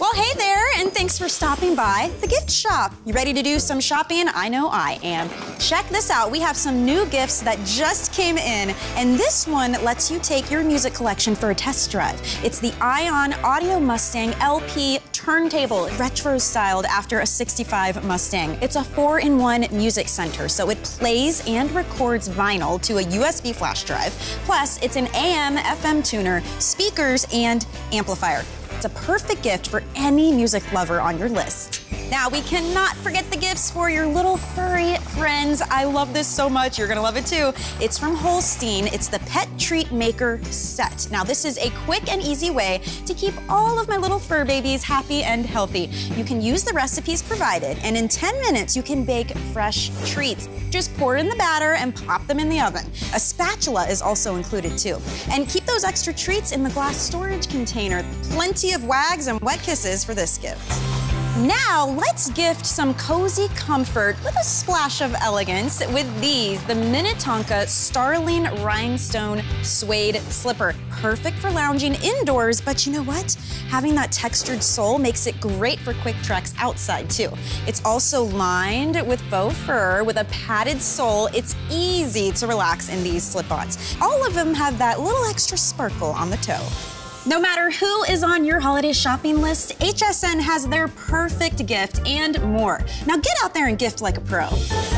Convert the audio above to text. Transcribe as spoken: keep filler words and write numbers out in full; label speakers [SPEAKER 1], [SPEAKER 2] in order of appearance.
[SPEAKER 1] Well, hey there, and thanks for stopping by the gift shop. You ready to do some shopping? I know I am. Check this out. We have some new gifts that just came in, and this one lets you take your music collection for a test drive. It's the Ion Audio Mustang L P turntable, retro styled after a sixty-five Mustang. It's a four in one music center, so it plays and records vinyl to a U S B flash drive. Plus, it's an A M F M tuner, speakers, and amplifier. It's a perfect gift for any music lover on your list. Now, we cannot forget the gifts for your little furry friends. I love this so much. You're gonna love it too. It's from Holstein. It's the Pet Treat Maker Set. Now, this is a quick and easy way to keep all of my little fur babies happy and healthy. You can use the recipes provided, and in ten minutes, you can bake fresh treats. Just pour in the batter and pop them in the oven. A spatula is also included too. And keep those extra treats in the glass storage container. Plenty of wags and wet kisses for this gift. Now, let's gift some cozy comfort with a splash of elegance with these, the Minnetonka Starling Rhinestone Suede Slipper. Perfect for lounging indoors, but you know what? Having that textured sole makes it great for quick treks outside too. It's also lined with faux fur with a padded sole. It's easy to relax in these slip-ons. All of them have that little extra sparkle on the toe. No matter who is on your holiday shopping list, H S N has their perfect gift and more. Now get out there and gift like a pro.